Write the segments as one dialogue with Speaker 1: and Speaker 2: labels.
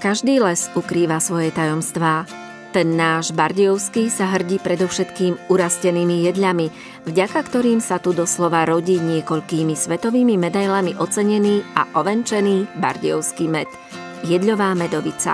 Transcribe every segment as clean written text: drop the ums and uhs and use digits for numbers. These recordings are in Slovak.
Speaker 1: Každý les ukrýva svoje tajomstvá. Ten náš bardejovský sa hrdí predovšetkým urastenými jedľami, vďaka ktorým sa tu doslova rodí niekoľkými svetovými medailami ocenený a ovenčený bardejovský med. Jedľová medovica.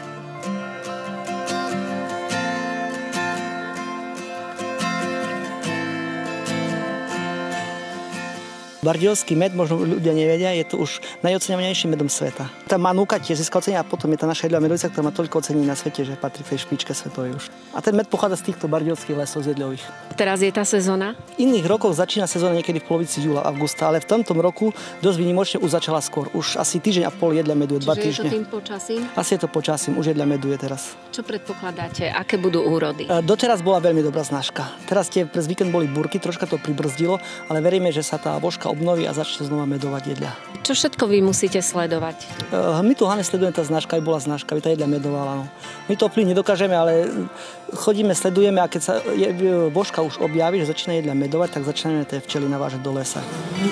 Speaker 2: Bardejovský med, možno ľudia nevedia, je to už najoceňovanejším medom sveta. Tá Manúka tiež získala ocenie a potom je tá naša jedľová medovica, ktorá má toľko ocení na svete, že patrí v tej špičke svetovej už. A ten med pochádza z týchto bardejovských lesov jedľových.
Speaker 1: Teraz je tá sezóna?
Speaker 2: V iných rokoch začína sezóna niekedy v polovici júla, augusta, ale v tomto roku dosť výnimočne už začala skôr. Už asi týždeň a pol jedľa meduje, 2 týždne.
Speaker 1: Je to tým počasím?
Speaker 2: Asi je to počasím, už jedľa meduje teraz.
Speaker 1: Čo predpokladáte? Aké budú úrody?
Speaker 2: Doteraz bola veľmi dobrá znažka. Teraz cez víkend boli búrky, troška to pribrzdilo, ale veríme, že sa tá vožka obnoví a začne znova medovať jedľa.
Speaker 1: Čo všetko vy musíte sledovať?
Speaker 2: My tu hlavne sledujeme tá znažka, aby bola znažka, aby tá jedľa medovala. No. My to vplyv nedokážeme, ale chodíme, sledujeme a keď sa vožka už objaví, že začína jedľa medovať, tak začneme tie včely navážať do lesa.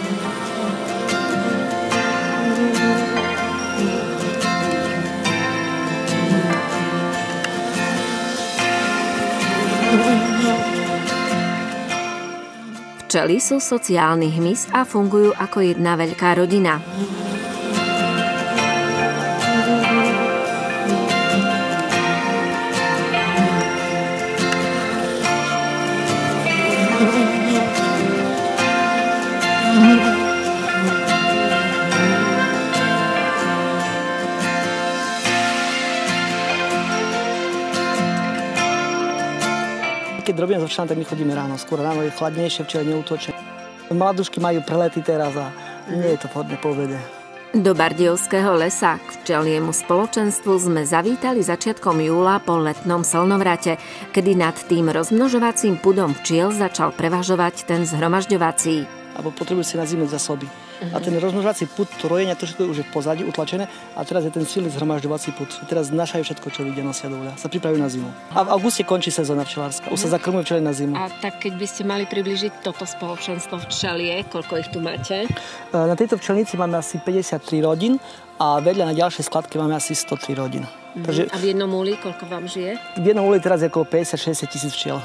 Speaker 1: Včely sú sociálny hmyz a fungujú ako jedna veľká rodina.
Speaker 2: Keď robíme so včelami, tak my chodíme ráno. Skôr ráno je chladnejšie, včely neútočia. Mladúšky majú prelety teraz a nie je to vhodné po obede.
Speaker 1: Do Bardejovského lesa k včeliemu spoločenstvu sme zavítali začiatkom júla po letnom slnovrate, kedy nad tým rozmnožovacím pudom včiel začal prevažovať ten zhromažďovací.
Speaker 2: Alebo potrebujú si na zimu zásoby. A ten rozmnožovací pud, to rojenia, to všetko už je v pozadí utlačené a teraz je ten silný zhromažďovací pud. Teraz znášajú všetko, čo vidia, nosia do uľa. Sa pripravujú na zimu. A v auguste končí sezóna včelárska. Už sa zakrmujú včely na zimu.
Speaker 1: A tak keď by ste mali približiť toto spoločenstvo včelie, koľko ich tu máte?
Speaker 2: Na tejto včelnici máme asi 53 rodín a vedľa na ďalšej skladke máme asi 103 rodín. Takže
Speaker 1: a v jednom úli koľko vám žije?
Speaker 2: V jednom úli teraz je okolo 50-60 tisíc včiel.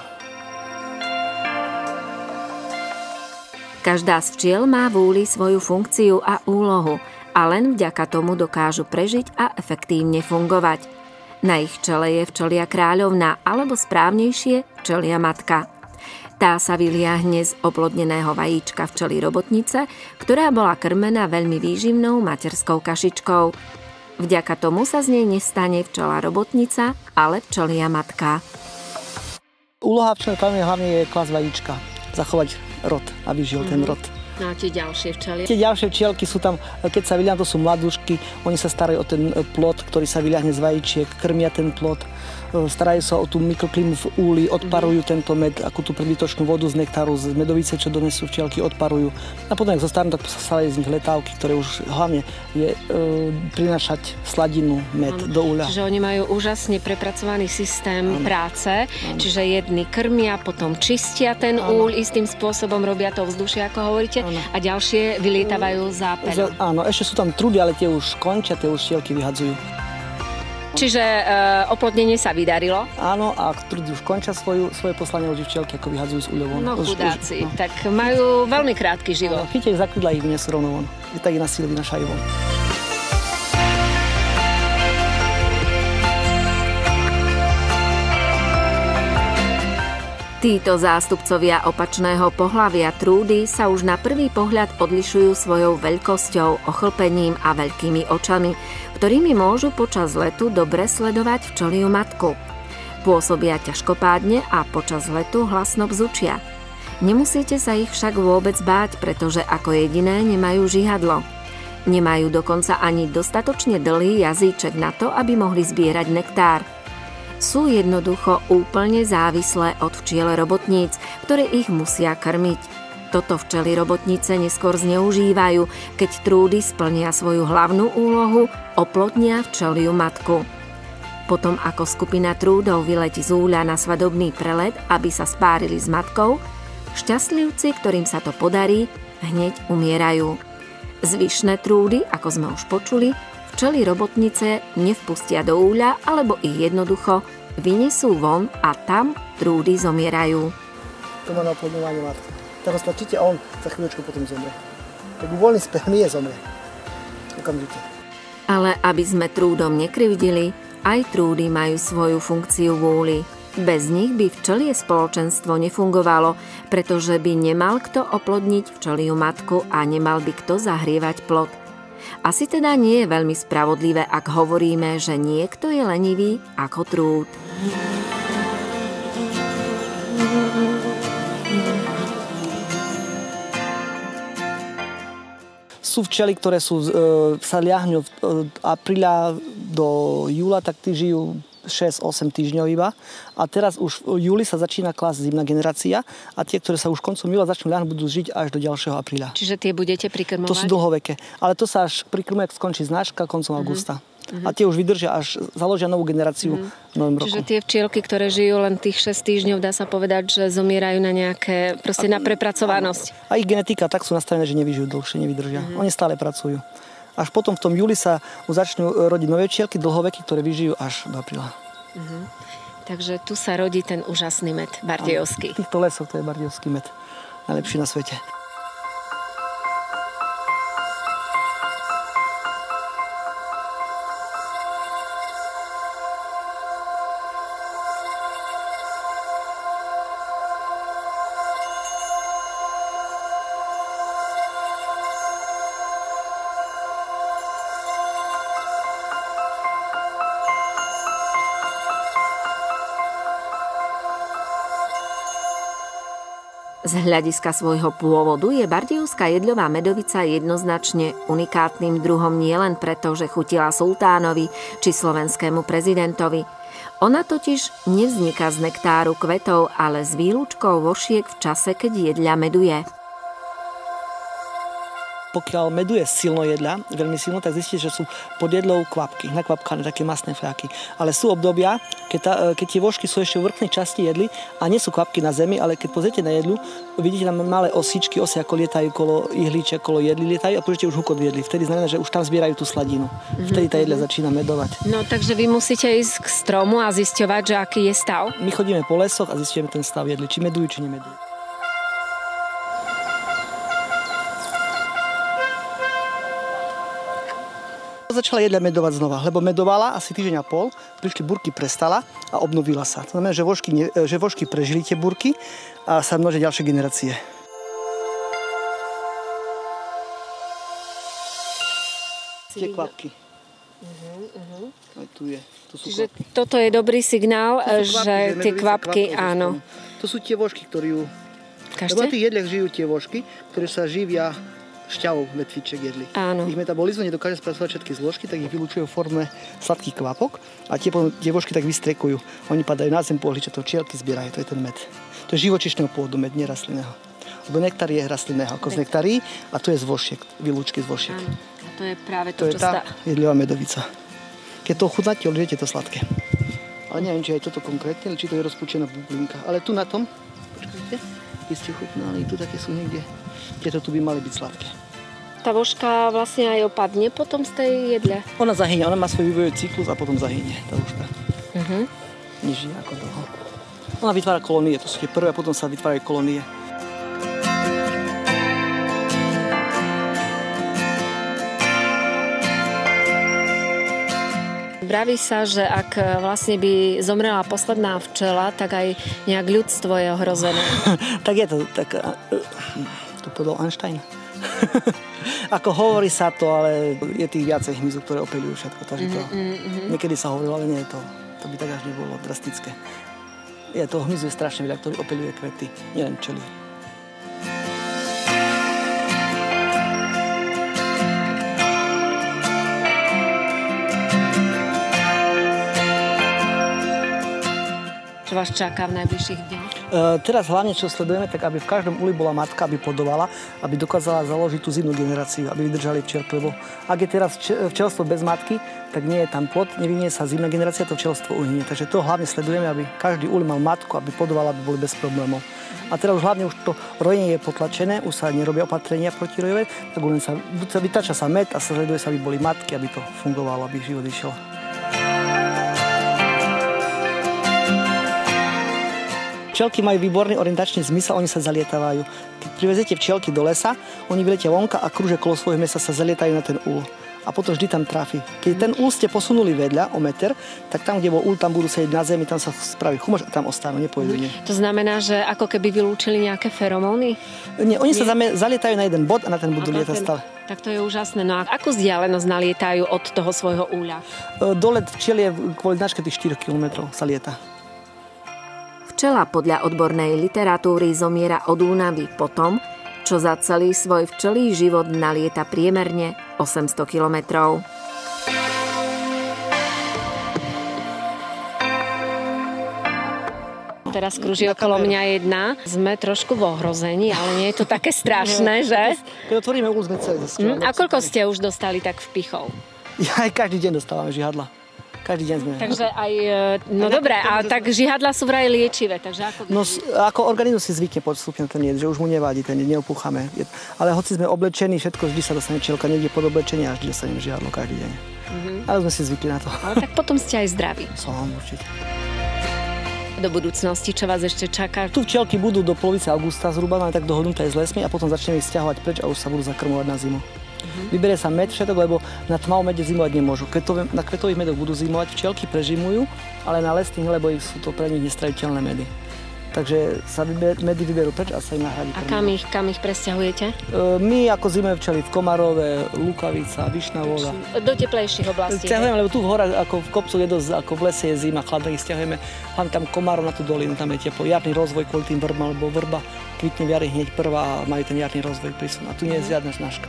Speaker 1: Každá z včiel má v úli svoju funkciu a úlohu a len vďaka tomu dokážu prežiť a efektívne fungovať. Na ich čele je včelia kráľovná, alebo správnejšie včelia matka. Tá sa vyliahne z oplodneného vajíčka včely robotnice, ktorá bola krmená veľmi výživnou materskou kašičkou. Vďaka tomu sa z nej nestane včela robotnica, ale včelia matka.
Speaker 2: Úloha včely hlavne je klásť vajíčka, zachovať rod, aby žil ten rod.
Speaker 1: No a tie ďalšie včely?
Speaker 2: Tie ďalšie včielky sú tam, keď sa vyliahne, to sú mladúšky, oni sa starajú o ten plod, ktorý sa vyliahne z vajíčiek, krmia ten plod, starajú sa o tú mikroklimu v úli, odparujú tento med, akú tú prebytočnú vodu z nektáru, z medovice, čo donesú včielky, odparujú. A potom, ak zostarnú, tak sa starajú z nich letávky, ktoré už hlavne je prinášať sladinu, med do úľa.
Speaker 1: Čiže oni majú úžasne prepracovaný systém práce, čiže jedni krmia, potom čistia ten úľ, istým spôsobom robia to vzdušie, ako hovoríte, a ďalšie vylietávajú za peľu.
Speaker 2: Áno, ešte sú tam trudy, ale tie už končia, tie už včielky vyhadzujú.
Speaker 1: Čiže oplodnenie sa vydarilo?
Speaker 2: Áno, a trudy už končia svoje poslanie, už včielky ako vyhadzujú z úľov.
Speaker 1: No chudáci, tak majú veľmi krátky život.
Speaker 2: Chytia ich za krídla, ich vynesú rovno von. Tak ich na síle vynašajú von.
Speaker 1: Títo zástupcovia opačného pohlavia trúdy sa už na prvý pohľad odlišujú svojou veľkosťou, ochlpením a veľkými očami, ktorými môžu počas letu dobre sledovať včeliu matku. Pôsobia ťažkopádne a počas letu hlasno bzučia. Nemusíte sa ich však vôbec báť, pretože ako jediné nemajú žihadlo. Nemajú dokonca ani dostatočne dlhý jazyček na to, aby mohli zbierať nektár. Sú jednoducho úplne závislé od včiel robotníc, ktoré ich musia krmiť. Toto včely robotnice neskôr zneužívajú, keď trúdy splnia svoju hlavnú úlohu, oplodnia včeliu matku. Potom ako skupina trúdov vyletí z úľa na svadobný prelet, aby sa spárili s matkou, šťastlivci, ktorým sa to podarí, hneď umierajú. Zvyšné trúdy, ako sme už počuli, včely robotnice nevpustia do úľa alebo ich jednoducho vynesú von a tam trúdy zomierajú.
Speaker 2: To má na oplodňovanie matky. Teraz tlačíte a on za chvíľočku potom zomrie. Tak uvoľní spermie, zomrie. Okamžite.
Speaker 1: Ale aby sme trúdom nekrivdili, aj trúdy majú svoju funkciu v úli. Bez nich by včelie spoločenstvo nefungovalo, pretože by nemal kto oplodniť včeliu matku a nemal by kto zahrievať plod. Asi teda nie je veľmi spravodlivé, ak hovoríme, že niekto je lenivý ako trúd.
Speaker 2: Sú včely, ktoré sa liahňu od apríla do júla, tak tí žijú 6-8 týždňov iba. A teraz už v júli sa začína klásť zimná generácia a tie, ktoré sa už koncom júla začnú liahnuť, budú žiť až do ďalšieho apríla.
Speaker 1: Čiže tie budete prikrmovať?
Speaker 2: To sú dlhoveké. Ale to sa až prikrmuje, ak skončí znáška koncom augusta. A tie už vydržia, až založia novú generáciu v novom roku.
Speaker 1: Čiže tie včielky, ktoré žijú len tých 6 týždňov, dá sa povedať, že zomierajú na nejaké, proste na prepracovanosť.
Speaker 2: A ich genetika tak sú nastavené, že nevyžijú dlhšie, nevydržia. Oni stále pracujú. Až potom v tom júli sa začnú rodiť nové včielky, dlhoveky, ktoré vyžijú až do apríla.
Speaker 1: Takže tu sa rodí ten úžasný med bardejovský.
Speaker 2: V týchto lesoch to je bardejovský med. Najlepší na svete.
Speaker 1: Z hľadiska svojho pôvodu je bardejovská jedľová medovica jednoznačne unikátnym druhom nielen preto, že chutila sultánovi či slovenskému prezidentovi. Ona totiž nevzniká z nektáru kvetov, ale z výlučkou vošiek v čase, keď jedľa meduje.
Speaker 2: Pokiaľ meduje silno jedľa, veľmi silno, tak zistíte, že sú pod jedľou kvapky, nakvapkané také masné fľaky. Ale sú obdobia, keď tie vožky sú ešte v vrchnej časti jedly a nie sú kvapky na zemi, ale keď pozriete na jedľu, vidíte tam malé osičky, osy ako lietajú kolo ihličia, kolo jedly lietajú a počujete už hukot v jedli. Vtedy znamená, že už tam zbierajú tú sladinu. Vtedy tá jedľa začína medovať.
Speaker 1: No takže vy musíte ísť k stromu a zisťovať, že aký je stav?
Speaker 2: My chodíme po lesoch a zistíme ten stav jedly, či medujú, či nemedujú. Začala jedľa medovať znova, lebo medovala asi týždeň a pol, prišli burky, prestala a obnovila sa. To znamená, že vožky prežili tie burky a sa množia ďalšie generácie. Tie kvapky. Aj tu je. To sú
Speaker 1: Čiže
Speaker 2: kvapky.
Speaker 1: toto je dobrý signál, že tie kvapky, áno.
Speaker 2: To sú tie vožky, ktoré ju...
Speaker 1: Kažte?
Speaker 2: Lebo na tých jedliach žijú tie vožky, ktoré sa živia šťavou vetvičiek jedli.
Speaker 1: Áno.
Speaker 2: Ich metabolizmus nedokáže spracovať všetky zložky, tak ich vylučujú v forme sladkých kvapok a tie vožky tak vystrekujú. Oni padajú na zem, pohličia to včielky zbierajú, to je ten med. To je živočíšneho pôvodu med, nie rastlinného. Lebo nektár je rastlinného, ako z nektarí a to je z vošiek, výlučky z vošiek.
Speaker 1: Áno. A to je práve to,
Speaker 2: čo tá jedľová medovica. Keď to ochutnáte, odžijete to sladké. Ale neviem, či aj toto konkrétne, či to je rozpúčená bublinka. Ale tu na tom, počkajte, keď ste chutnali, tu také sú niekde. Tieto tu by mali byť sladké.
Speaker 1: Tá vožka vlastne aj opadne potom z tej jedle?
Speaker 2: Ona zahynie, ona má svoj vývojový cyklus a potom zahynie, tá vožka. Nežije ako dlho. Ona vytvára kolónie, to sú tie prvé, a potom sa vytvárajú kolónie.
Speaker 1: Vraví sa, že ak vlastne by zomrela posledná včela, tak aj nejak ľudstvo je ohrozené.
Speaker 2: Tak je to, tak to povedal Einstein. Ako hovorí sa to, ale je tých viacej hmyzu, ktoré opeľujú všetko. Takže to niekedy sa hovorilo, ale nie je to. To by tak až nebolo drastické. Je toho hmyzu je strašne veľa, ktorý opeľuje kvety, nielen včely.
Speaker 1: Že čo vás čaká v najbližších dňoch?
Speaker 2: Teraz hlavne, čo sledujeme, tak aby v každom uli bola matka, aby podovala, aby dokázala založiť tú zimnú generáciu, aby vydržali včielky, lebo ak je teraz včelstvo bez matky, tak nie je tam plod, nevyvinie sa zimná generácia, to včelstvo uhynie. Takže to hlavne sledujeme, aby každý uli mal matku, aby podovala, aby boli bez problémov. A teraz už hlavne to rojenie je potlačené, už sa nerobia opatrenia proti rojove, tak len sa vytača sa med a sleduje sa, aby boli matky, aby to fungovalo, aby život išiel. Včelky majú výborný orientačný zmysel, oni sa zalietávajú. Keď privezete včielky do lesa, oni vyletia vonka a krúže kolo svojho miesta sa zalietajú na ten úl. A potom vždy tam trafí. Keď ten úl ste posunuli vedľa o meter, tak tam, kde bol úl, tam budú sedieť na zemi, tam sa spraví chumoš a tam ostanú, nepôjdu.
Speaker 1: To znamená, že ako keby vylúčili nejaké feromóny?
Speaker 2: Nie, oni sa zalietajú na jeden bod a na ten budú lietať stále.
Speaker 1: Tak to je úžasné. No a akú vzdialenosť nalietajú od toho svojho úľa?
Speaker 2: Dolet včiel je kvôli značke tých 4 km sa lieta.
Speaker 1: Včela podľa odbornej literatúry zomiera od únavy potom, čo za celý svoj včelí život nalieta priemerne 800 kilometrov. Teraz krúži okolo mňa jedna. Sme trošku v ohrození, ale nie je to také strašné, že?
Speaker 2: Keď otvoríme úl, sme celé.
Speaker 1: A koľko ste už dostali tak vpichov?
Speaker 2: Ja aj každý deň dostávame žihadla. Každý deň sme.
Speaker 1: Takže aj, no dobré, a tak žihadla sú vraj liečivé, takže ako...
Speaker 2: No ako organizmus si zvykne postupne ten jed, že už mu nevadí ten jed, neopúchame. Ale hoci sme oblečení, všetko vždy sa dostane včielka, niekde pod oblečenie a vždy dostaneme žihadlo každý deň. Ale sme si zvykli na to.
Speaker 1: Ale tak potom ste aj zdraví.
Speaker 2: Som určite.
Speaker 1: Do budúcnosti, čo vás ešte čaká?
Speaker 2: Tu včielky budú do polovice augusta zhruba, máme tak dohodnuté s lesmi a potom začneme ich sťahovať preč a už sa budú zakrmovať na zimu. Vyberie sa med všetok, lebo na tmavom mede zimovať nemôžu. Na kvetových medoch budú zimovať, včielky prežimujú, ale na lesných, lebo sú to pre nich nestráviteľné medy. Takže sa medy vyberú preč a sa im nahradí.
Speaker 1: A kam ich presťahujete?
Speaker 2: My ako zimové včely v Komarove, Lukavica, Vyšná Voda.
Speaker 1: Do teplejších oblastí.
Speaker 2: Sťahujeme, lebo tu v horách, ako v kopcu je dosť, ako v lese je zima, chladno ich sťahujeme. Hlavne tam Komarov na tú dolinu, tam je teplo. Jarný rozvoj kvôli tým vrbám, lebo vrba kvitne v jari hneď prvá a majú ten jarný rozvoj prísun. A tu nie je žiadna značka.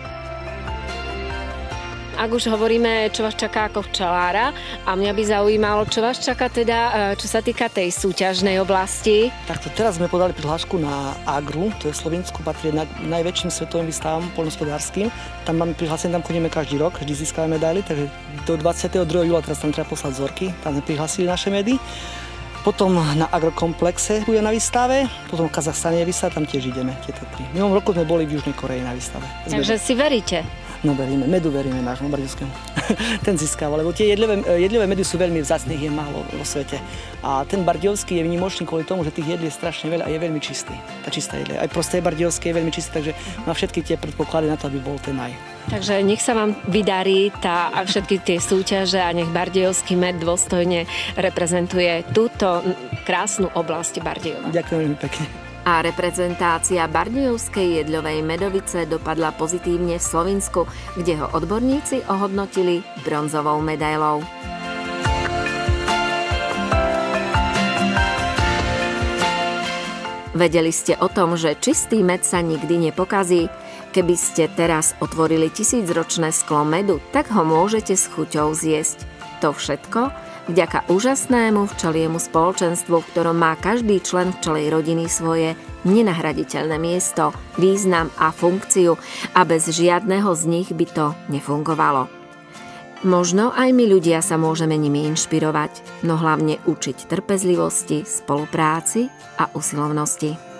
Speaker 1: Ak už hovoríme, čo vás čaká ako včelára, a mňa by zaujímalo, čo vás čaká teda, čo sa týka tej súťažnej oblasti.
Speaker 2: Takto teraz sme podali prihlášku na Agru, to je Slovensku, patrí najväčším svetovým výstavom poľnohospodárskym. Tam máme prihlásené, tam chodíme každý rok, vždy získame medaily, takže do 22. júla teraz tam treba poslať vzorky, tam sme prihlásili naše medy. Potom na agrokomplexe bude na výstave, potom v Kazachstane je výstava, tam tiež ideme, tieto tri. Minulom roku sme boli v Južnej Koreji na výstave.
Speaker 1: Takže si veríte?
Speaker 2: No veríme, medu veríme nášmu bardejovskému. Ten získava, lebo tie jedlivé medy sú veľmi vzácne, ich je málo vo svete. A ten bardejovský je výnimočný kvôli tomu, že tých jedlí je strašne veľa a je veľmi čistý. Tá čistá jedlie. Aj prosté bardejovské je veľmi čisté, takže má všetky tie predpoklady na to, aby bol ten aj.
Speaker 1: Takže nech sa vám vydarí a všetky tie súťaže a nech bardejovský med dôstojne reprezentuje túto krásnu oblasť Bardejova.
Speaker 2: Ďakujem veľmi pekne.
Speaker 1: A reprezentácia Bardejovskej jedľovej medovice dopadla pozitívne v Slovinsku, kde ho odborníci ohodnotili bronzovou medailou. Vedeli ste o tom, že čistý med sa nikdy nepokazí? Keby ste teraz otvorili 1000-ročné sklo medu, tak ho môžete s chuťou zjesť. To všetko vďaka úžasnému včeliemu spoločenstvu, v ktorom má každý člen včelej rodiny svoje nenahraditeľné miesto, význam a funkciu a bez žiadneho z nich by to nefungovalo. Možno aj my ľudia sa môžeme nimi inšpirovať, no hlavne učiť trpezlivosti, spolupráci a usilovnosti.